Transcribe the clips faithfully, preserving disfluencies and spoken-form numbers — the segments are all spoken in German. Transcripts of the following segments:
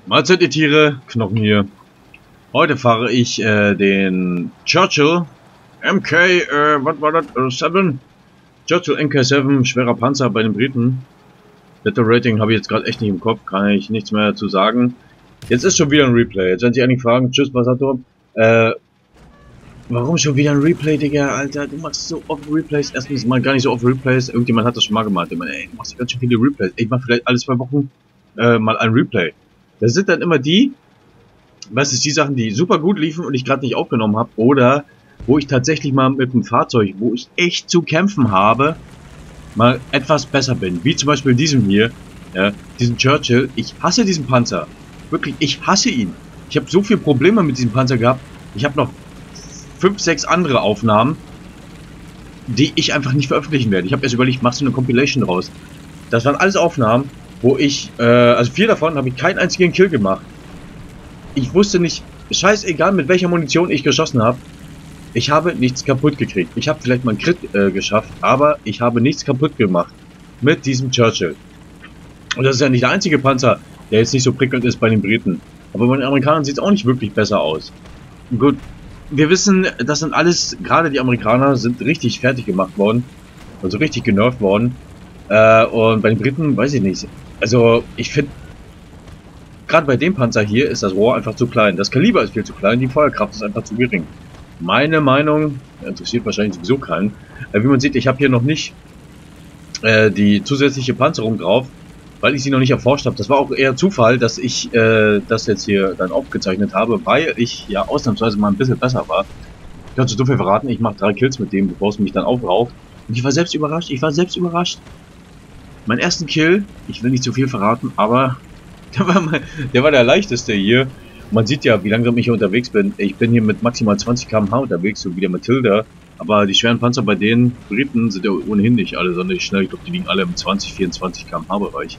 Mahlzeit, ihr Tiere, Knochen hier. Heute fahre ich äh, den Churchill M K, äh, was war das? Äh, sieben? Churchill M K sieben, schwerer Panzer bei den Briten. Battle Rating habe ich jetzt gerade echt nicht im Kopf, kann ich nichts mehr dazu sagen. Jetzt ist schon wieder ein Replay. Jetzt werden sich einige fragen, tschüss, Passator. Äh, warum schon wieder ein Replay, Digga? Alter, du machst so oft Replays. Erstens mal gar nicht so oft Replays. Irgendjemand hat das schon mal gemacht. Ich meine, ey, du machst ganz schön viele Replays. Ich mache vielleicht alle zwei Wochen äh, mal ein Replay. Das sind dann immer die, was ist die Sachen, die super gut liefen und ich gerade nicht aufgenommen habe, oder wo ich tatsächlich mal mit dem Fahrzeug, wo ich echt zu kämpfen habe, mal etwas besser bin. Wie zum Beispiel diesem hier, ja, diesen Churchill. Ich hasse diesen Panzer. Wirklich, ich hasse ihn. Ich habe so viele Probleme mit diesem Panzer gehabt. Ich habe noch fünf, sechs andere Aufnahmen, die ich einfach nicht veröffentlichen werde. Ich habe erst überlegt, machst du eine Compilation draus. Das waren alles Aufnahmen, wo ich, äh, also vier davon habe ich keinen einzigen Kill gemacht. Ich wusste nicht, scheißegal mit welcher Munition ich geschossen habe, ich habe nichts kaputt gekriegt. Ich habe vielleicht mal einen Crit äh, geschafft, aber ich habe nichts kaputt gemacht mit diesem Churchill. Und das ist ja nicht der einzige Panzer, der jetzt nicht so prickelnd ist bei den Briten. Aber bei den Amerikanern sieht es auch nicht wirklich besser aus. Gut, wir wissen, das sind alles, gerade die Amerikaner sind richtig fertig gemacht worden, also richtig genervt worden. Äh, und bei den Briten, weiß ich nicht. Also, ich finde, gerade bei dem Panzer hier ist das Rohr einfach zu klein. Das Kaliber ist viel zu klein, die Feuerkraft ist einfach zu gering. Meine Meinung, interessiert wahrscheinlich sowieso keinen. Äh, wie man sieht, ich habe hier noch nicht äh, die zusätzliche Panzerung drauf, weil ich sie noch nicht erforscht habe. Das war auch eher Zufall, dass ich äh, das jetzt hier dann aufgezeichnet habe, weil ich ja ausnahmsweise mal ein bisschen besser war. Ich kann so viel verraten, ich mache drei Kills mit dem, bevor es mich dann aufraucht. Und ich war selbst überrascht, ich war selbst überrascht. Mein ersten Kill, ich will nicht zu viel verraten, aber der war, mein, der war der leichteste hier. Man sieht ja, wie langsam ich hier unterwegs bin. Ich bin hier mit maximal zwanzig Kilometer pro Stunde unterwegs, so wie der Matilda. Aber die schweren Panzer bei den Briten sind ja ohnehin nicht alle sonderlich schnell. Ich glaube, die liegen alle im zwanzig, vierundzwanzig Kilometer pro Stunde Bereich.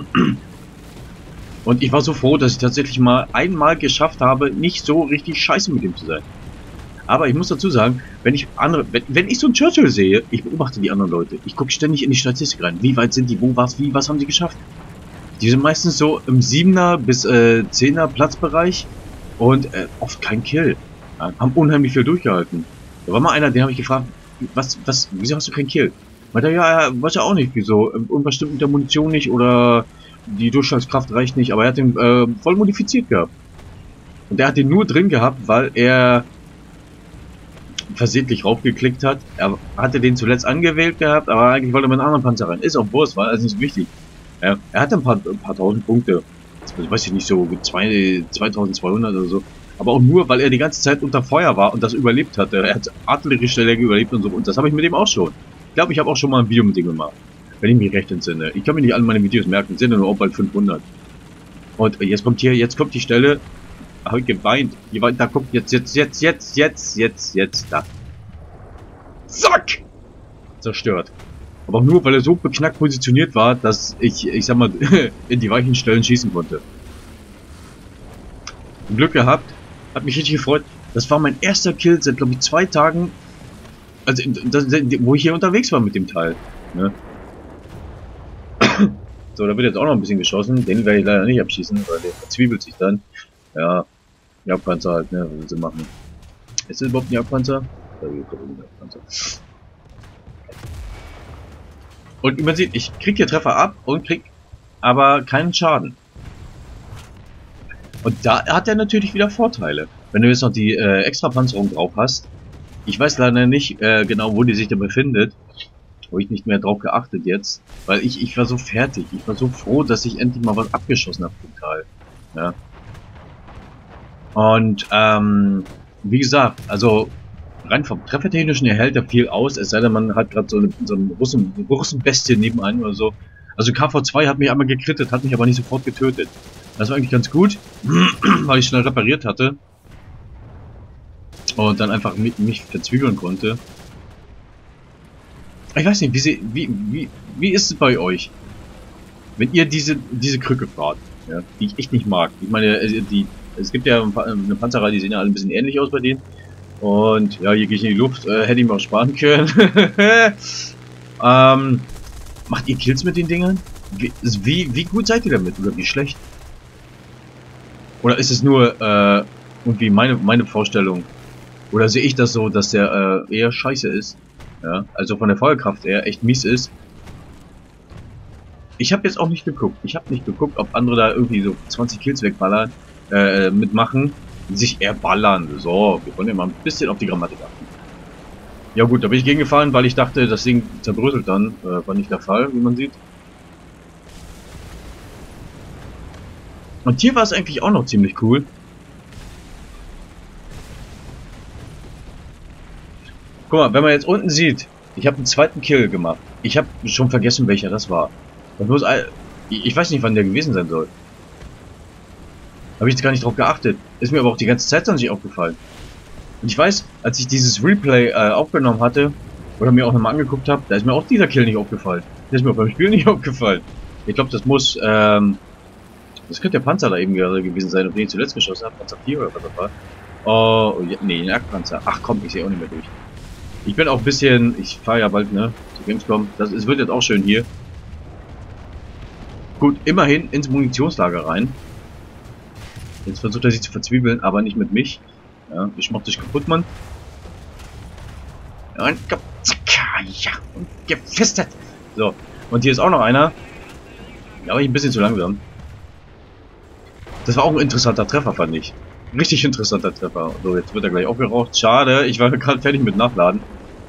Und ich war so froh, dass ich tatsächlich mal einmal geschafft habe, nicht so richtig scheiße mit dem zu sein. Aber ich muss dazu sagen, wenn ich andere, wenn, wenn ich so einen Churchill sehe, ich beobachte die anderen Leute. Ich gucke ständig in die Statistik rein. Wie weit sind die, wo, was, wie, was haben sie geschafft? Die sind meistens so im siebener bis äh, zehner Platzbereich und äh, oft kein Kill. Ja, haben unheimlich viel durchgehalten. Da war mal einer, den habe ich gefragt, was, was, wieso hast du keinen Kill? Meinte er, ja, weiß ja auch nicht, wieso. Irgendwas stimmt mit der Munition nicht oder die Durchschlagskraft reicht nicht, aber er hat den äh, voll modifiziert gehabt. Und der hat den nur drin gehabt, weil er versehentlich raufgeklickt hat. Er hatte den zuletzt angewählt gehabt, aber eigentlich wollte er mit einem anderen Panzer rein. Ist auch Wurst, war also nicht so wichtig. Ja, er hatte ein paar, ein paar tausend Punkte. Das weiß ich nicht, so zwei, zweitausendzweihundert oder so. Aber auch nur, weil er die ganze Zeit unter Feuer war und das überlebt hatte. Er hat Artillerieschläge überlebt und so. Und das habe ich mit ihm auch schon. Ich glaube, ich habe auch schon mal ein Video mit ihm gemacht. Wenn ich mich recht entsinne. Ich kann mir nicht alle meine Videos merken. Sind ja nur auch bald fünfhundert. Und jetzt kommt hier, jetzt kommt die Stelle. Habe ich geweint. Da kommt jetzt, jetzt, jetzt, jetzt, jetzt, jetzt, jetzt, da. Zack! Zerstört. Aber auch nur, weil er so beknackt positioniert war, dass ich, ich sag mal, in die weichen Stellen schießen konnte. Glück gehabt. Hat mich richtig gefreut. Das war mein erster Kill seit, glaube ich, zwei Tagen. Also, das, wo ich hier unterwegs war mit dem Teil. Ne? So, da wird jetzt auch noch ein bisschen geschossen. Den werde ich leider nicht abschießen, weil der verzwiebelt sich dann. Ja, Jagdpanzer halt, ne, was sie machen. Ist das überhaupt ein Jagdpanzer? Ja, hier kommt ein Jagdpanzer. Und man sieht, ich krieg hier Treffer ab und krieg aber keinen Schaden. Und da hat er natürlich wieder Vorteile. Wenn du jetzt noch die äh, Extra-Panzerung drauf hast. Ich weiß leider nicht äh, genau, wo die sich da befindet. Wo ich nicht mehr drauf geachtet jetzt. Weil ich, ich war so fertig. Ich war so froh, dass ich endlich mal was abgeschossen habe vom Teil. Ja. Und, ähm, wie gesagt, also rein vom Treffertechnischen erhält er viel aus, es sei denn, man hat gerade so eine, so eine Russen, Russenbestie nebenan oder so. Also K V zwei hat mich einmal gekrittet, hat mich aber nicht sofort getötet. Das war eigentlich ganz gut, weil ich schnell repariert hatte. Und dann einfach mich, mich verzwiebeln konnte. Ich weiß nicht, wie, sie, wie, wie, wie ist es bei euch? Wenn ihr diese, diese Krücke fahrt, ja, die ich echt nicht mag. Ich meine, die, es gibt ja eine Panzerei, die sehen ja alle ein bisschen ähnlich aus bei denen. Und ja, hier gehe ich in die Luft, äh, hätte ich mir auch sparen können. ähm, macht ihr Kills mit den Dingern? Wie, wie, wie gut seid ihr damit oder wie schlecht? Oder ist es nur äh, irgendwie meine, meine Vorstellung? Oder sehe ich das so, dass der äh, eher scheiße ist? Ja, also von der Feuerkraft eher echt mies ist. Ich habe jetzt auch nicht geguckt. Ich habe nicht geguckt, ob andere da irgendwie so zwanzig Kills wegballern, äh, mitmachen, sich eher ballern. So, wir wollen ja mal ein bisschen auf die Grammatik achten. Ja gut, da bin ich gegengefahren, weil ich dachte, das Ding zerbröselt dann. Äh, war nicht der Fall, wie man sieht. Und hier war es eigentlich auch noch ziemlich cool. Guck mal, wenn man jetzt unten sieht, ich habe einen zweiten Kill gemacht. Ich habe schon vergessen, welcher das war. Das muss ein, ich weiß nicht, wann der gewesen sein soll. Habe ich jetzt gar nicht drauf geachtet. Ist mir aber auch die ganze Zeit noch nicht aufgefallen. Und ich weiß, als ich dieses Replay äh, aufgenommen hatte, oder mir auch nochmal angeguckt habe, da ist mir auch dieser Kill nicht aufgefallen. Der ist mir auch beim Spiel nicht aufgefallen. Ich glaube, das muss, ähm, das könnte der Panzer da eben gerade gewesen sein, auf den ich zuletzt geschossen habe. Panzer vier oder was das war. Oh, ja, nee, ein Jagdpanzer. Ach komm, ich sehe auch nicht mehr durch. Ich bin auch ein bisschen, ich fahre ja bald, ne, zu Gamescom. Das es wird jetzt auch schön hier. Gut, immerhin ins Munitionslager rein. Jetzt versucht er sich zu verzwiebeln, aber nicht mit mich. Ja, ich mach dich kaputt, Mann. Und ja, und gefestet. So, und hier ist auch noch einer. Ja, aber ich ein bisschen zu langsam. Das war auch ein interessanter Treffer, fand ich. Richtig interessanter Treffer. So, jetzt wird er gleich aufgeraucht. Schade, ich war gerade fertig mit Nachladen.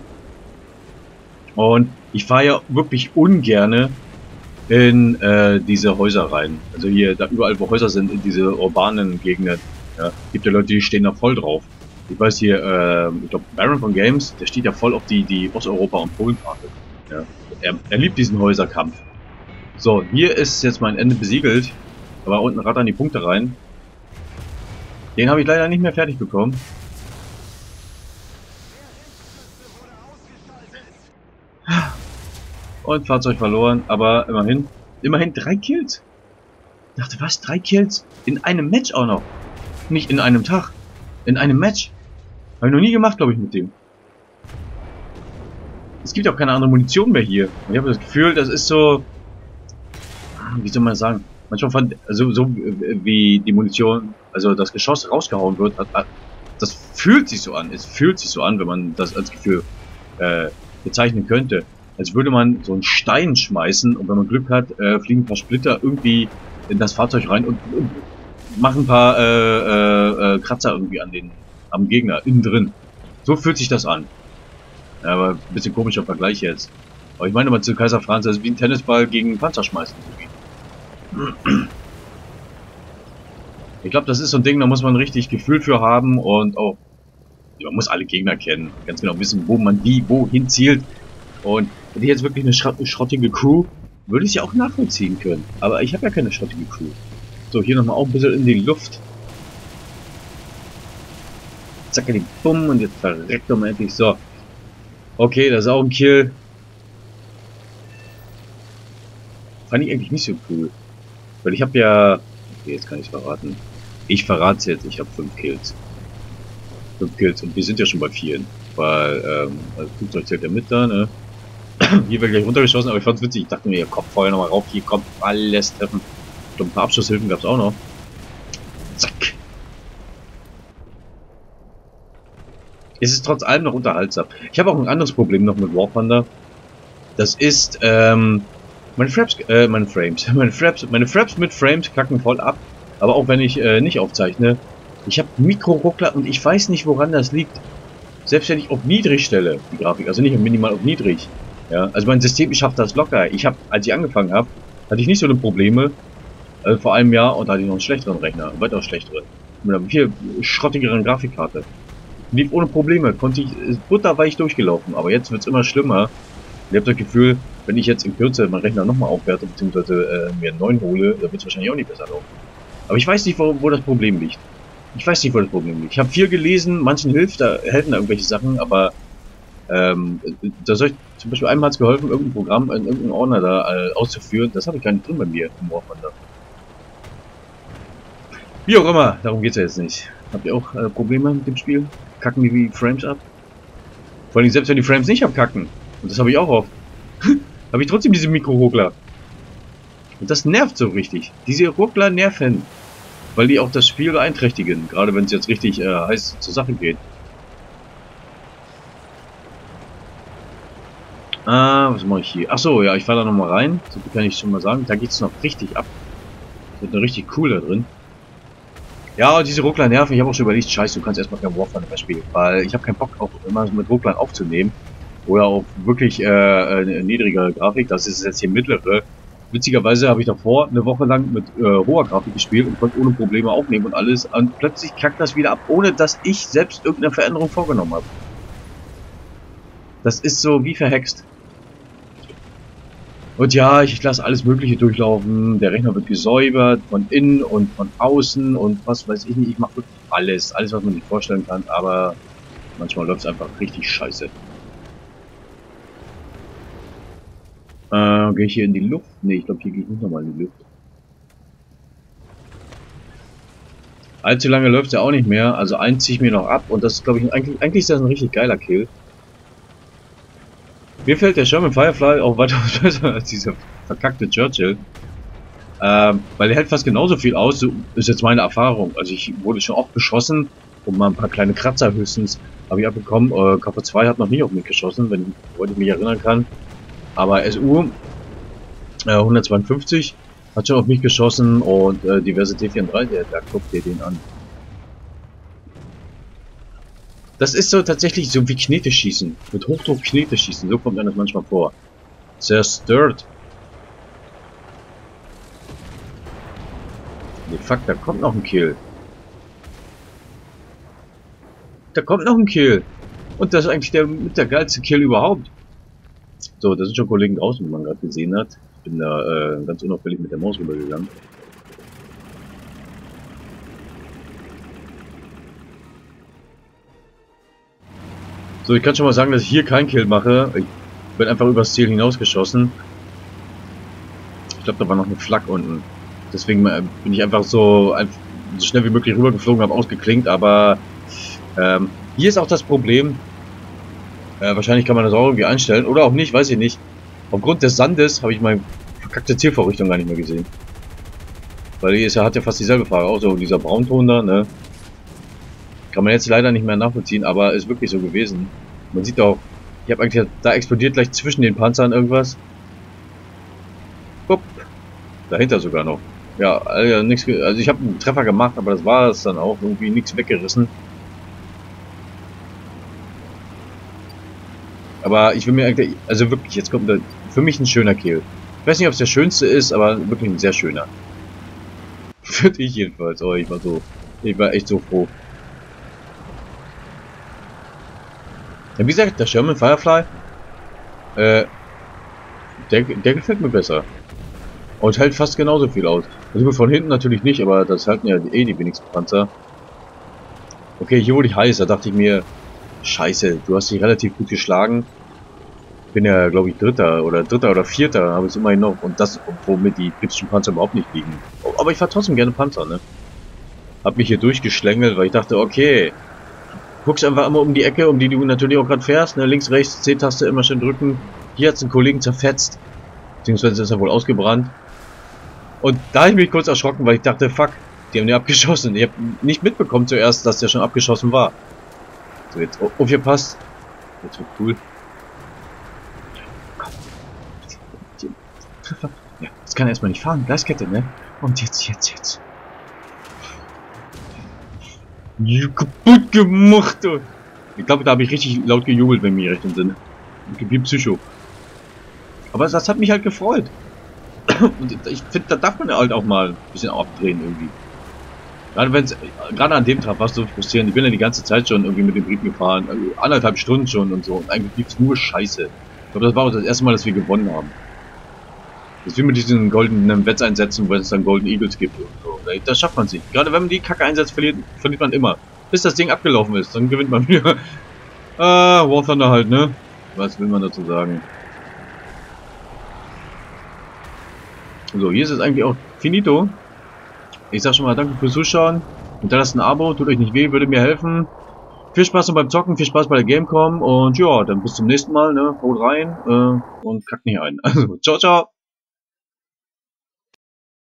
Und ich fahre ja wirklich ungerne in äh, diese Häuser rein. Also hier, da überall wo Häuser sind, in diese urbanen Gegenden. Ja, gibt ja Leute, die stehen da voll drauf. Ich weiß hier, äh, ich glaube, Baron von Games, der steht ja voll auf die, die Osteuropa- und Polen-Karte. Ja, er, er liebt diesen Häuserkampf. So, hier ist jetzt mein Ende besiegelt. Aber unten rattern die Punkte rein. Den habe ich leider nicht mehr fertig bekommen. Und Fahrzeug verloren, aber immerhin, immerhin drei Kills. Ich dachte, was? Drei Kills? In einem Match auch noch. Nicht in einem Tag. In einem Match. Habe ich noch nie gemacht, glaube ich, mit dem. Es gibt auch keine andere Munition mehr hier. Und ich habe das Gefühl, das ist so... Wie soll man das sagen? Manchmal fand, also so wie die Munition, also das Geschoss rausgehauen wird, das fühlt sich so an. Es fühlt sich so an, wenn man das als Gefühl äh, bezeichnen könnte. Als würde man so einen Stein schmeißen und wenn man Glück hat, äh, fliegen ein paar Splitter irgendwie in das Fahrzeug rein und, und machen ein paar äh, äh, Kratzer irgendwie an den, am Gegner innen drin. So fühlt sich das an. Ja, aber ein bisschen komischer Vergleich jetzt. Aber ich meine mal zu Kaiser Franz, das ist wie ein Tennisball gegen einen Panzer schmeißen. Ich glaube, das ist so ein Ding, da muss man richtig Gefühl für haben und auch, ja, man muss alle Gegner kennen, ganz genau wissen, wo man wie, wohin zielt. Und wenn ich jetzt wirklich eine schrott schrottige Crew, würde ich sie auch nachvollziehen können. Aber ich habe ja keine schrottige Crew. So, hier nochmal auch ein bisschen in die Luft. Zacke die Bumm und jetzt verreckt doch mal endlich. So. Okay, das ist auch ein Kill. Fand ich eigentlich nicht so cool. Weil ich habe ja... Okay, jetzt kann ich es verraten. Ich verrate es jetzt, ich habe fünf Kills. Fünf Kills und wir sind ja schon bei vieren. Weil, ähm, also Flugzeug zählt ja mit da, ne? Hier wird gleich runtergeschossen, aber ich fand's witzig. Ich dachte mir, Kopf vorher nochmal rauf, hier kommt alles treffen. Ich glaube, ein paar Abschusshilfen gab es auch noch. Zack. Es ist trotz allem noch unterhaltsam. Ich habe auch ein anderes Problem noch mit War Thunder. Das ist, ähm, meine Fraps, äh, meine Frames, meine Fraps, meine Fraps mit Frames kacken voll ab. Aber auch wenn ich äh, nicht aufzeichne, ich habe Mikro-Ruckler und ich weiß nicht, woran das liegt. Selbst wenn ich auf niedrig stelle, die Grafik, also nicht minimal auf niedrig. Ja, also mein System, ich schaffe das locker. Ich habe, als ich angefangen habe, hatte ich nicht so eine Probleme. Also vor einem Jahr und da hatte ich noch einen schlechteren Rechner, weitaus schlechteren. Mit einer viel schrottigeren Grafikkarte. Lief ohne Probleme, konnte ich butterweich durchgelaufen, aber jetzt wird es immer schlimmer. Ich habe das Gefühl, wenn ich jetzt in Kürze meinen Rechner nochmal aufwerte, beziehungsweise äh, mir einen neuen hole, dann wird es wahrscheinlich auch nicht besser laufen. Aber ich weiß nicht, wo, wo das Problem liegt. Ich weiß nicht, wo das Problem liegt. Ich habe viel gelesen, manchen hilft da, helfen da irgendwelche Sachen, aber ähm, da soll ich, zum Beispiel einmal hat es geholfen, irgendein Programm in irgendeinem Ordner da äh, auszuführen. Das habe ich gar nicht drin bei mir im War Thunder. Wie auch immer, darum geht es ja jetzt nicht. Habt ihr auch äh, Probleme mit dem Spiel? Kacken die wie Frames ab? Vor allem selbst wenn die Frames nicht abkacken. Und das habe ich auch oft. habe ich trotzdem diese Mikro-Ruckler. Und das nervt so richtig. Diese Ruckler nerven. weil die auch das Spiel beeinträchtigen, gerade wenn es jetzt richtig äh, heiß zur Sache geht. Ah, was mache ich hier? Achso, ja, ich fahre da nochmal rein. So viel kann ich schon mal sagen. Da geht es noch richtig ab. Wird noch richtig cool da drin. Ja, diese Ruckler nerven. Ich habe auch schon überlegt, scheiße, du kannst erstmal kein Warfare mehr spielen. Weil ich habe keinen Bock, auch immer so mit Rucklern aufzunehmen. Oder auf wirklich äh, eine niedrigere Grafik. Das ist jetzt hier mittlere. Witzigerweise habe ich davor eine Woche lang mit äh, hoher Grafik gespielt und konnte ohne Probleme aufnehmen und alles. Und plötzlich kackt das wieder ab, ohne dass ich selbst irgendeine Veränderung vorgenommen habe. Das ist so wie verhext. Und ja, ich lasse alles Mögliche durchlaufen. Der Rechner wird gesäubert von innen und von außen und was weiß ich nicht. Ich mache wirklich alles. Alles, was man sich vorstellen kann. Aber manchmal läuft es einfach richtig scheiße. Äh, gehe ich hier in die Luft? Ne, ich glaube, hier gehe ich nicht nochmal in die Luft. Allzu lange läuft es ja auch nicht mehr. Also einen ziehe ich mir noch ab. Und das ist, glaube ich, eigentlich, eigentlich ist das ein richtig geiler Kill. Mir fällt der Sherman Firefly auch weitaus besser als dieser verkackte Churchill. Ähm, weil er hält fast genauso viel aus, so ist jetzt meine Erfahrung. Also ich wurde schon oft beschossen und mal ein paar kleine Kratzer höchstens habe ich abbekommen. Äh, K V zwei hat noch nie auf mich geschossen, wenn ich, ich mich erinnern kann. Aber S U äh, hundertzweiundfünfzig hat schon auf mich geschossen und äh, diverse T vierunddreißig, da guckt ihr den an. Das ist so tatsächlich so wie Knete schießen. Mit Hochdruck Knete schießen. So kommt mir das manchmal vor. Zerstört. Nee, fuck, da kommt noch ein Kill. Da kommt noch ein Kill. Und das ist eigentlich der mit der geilste Kill überhaupt. So, da sind schon Kollegen draußen, wie man gerade gesehen hat. Ich bin da äh, ganz unauffällig mit der Maus rübergegangen. So, ich kann schon mal sagen, dass ich hier keinen Kill mache. Ich bin einfach übers Ziel hinausgeschossen. Ich glaube, da war noch eine Flak unten. Deswegen bin ich einfach so, so schnell wie möglich rübergeflogen, habe ausgeklinkt. Aber ähm, hier ist auch das Problem. Äh, wahrscheinlich kann man das auch irgendwie einstellen. Oder auch nicht, weiß ich nicht. Aufgrund des Sandes habe ich meine verkackte Zielvorrichtung gar nicht mehr gesehen. Weil die ist ja, hat ja fast dieselbe Farbe. Auch so dieser Braunton da, ne? Kann man jetzt leider nicht mehr nachvollziehen, aber ist wirklich so gewesen. Man sieht auch, ich habe eigentlich, da explodiert gleich zwischen den Panzern irgendwas. Upp, dahinter sogar noch. Ja, also, nix, also ich habe einen Treffer gemacht, aber das war es dann auch. Irgendwie nichts weggerissen. Aber ich will mir eigentlich, also wirklich, jetzt kommt da für mich ein schöner Kill. Ich weiß nicht, ob es der schönste ist, aber wirklich ein sehr schöner. Für dich jedenfalls. Oh, ich war so, ich war echt so froh. Ja, wie gesagt, der Sherman Firefly, äh, der, der gefällt mir besser. Und hält fast genauso viel aus. Also von hinten natürlich nicht, aber das halten ja eh die wenigsten Panzer. Okay, hier wurde ich heiß, da dachte ich mir, scheiße, du hast dich relativ gut geschlagen. Ich bin ja, glaube ich, Dritter oder Dritter oder Vierter, habe ich es immerhin noch. Und das, womit die britischen Panzer überhaupt nicht liegen. Aber ich fahre trotzdem gerne Panzer, ne? Hab mich hier durchgeschlängelt, weil ich dachte, okay, guckst einfach immer um die Ecke, um die du natürlich auch gerade fährst, ne? Links, rechts, C-Taste immer schön drücken. Hier hat es einen Kollegen zerfetzt. Beziehungsweise ist er wohl ausgebrannt. Und da habe ich mich kurz erschrocken, weil ich dachte, fuck, die haben den abgeschossen. Ich habe nicht mitbekommen zuerst, dass der schon abgeschossen war. So, jetzt aufgepasst. Jetzt wird cool. Ja, das kann er erstmal nicht fahren. Gleiskette, ne? Und jetzt, jetzt, jetzt. Ja, kaputt gemacht. Ich glaube, da habe ich richtig laut gejubelt, wenn wir recht im Sinne. Wie Psycho. Aber das hat mich halt gefreut. Und ich finde, da darf man halt auch mal ein bisschen abdrehen irgendwie. Gerade wenn es, gerade an dem Tag war es so frustrierend. Ich bin ja die ganze Zeit schon irgendwie mit dem Briten gefahren. Also anderthalb Stunden schon und so. Und eigentlich lief es nur Scheiße. Ich glaube, das war auch das erste Mal, dass wir gewonnen haben. Das ist wie mit diesen goldenen Wetteinsätzen, wo es dann Golden Eagles gibt und so. Das schafft man sich. Gerade wenn man die Kacke einsetzt, verliert, verliert man immer. Bis das Ding abgelaufen ist, dann gewinnt man wieder. Ah, War Thunder halt, ne? Was will man dazu sagen? So, hier ist es eigentlich auch finito. Ich sag schon mal danke fürs Zuschauen. Hinterlasst ein Abo, tut euch nicht weh, würde mir helfen. Viel Spaß noch beim Zocken, viel Spaß bei der Gamecom und ja, dann bis zum nächsten Mal, ne? Haut rein äh, und kackt nicht ein. Also, ciao, ciao!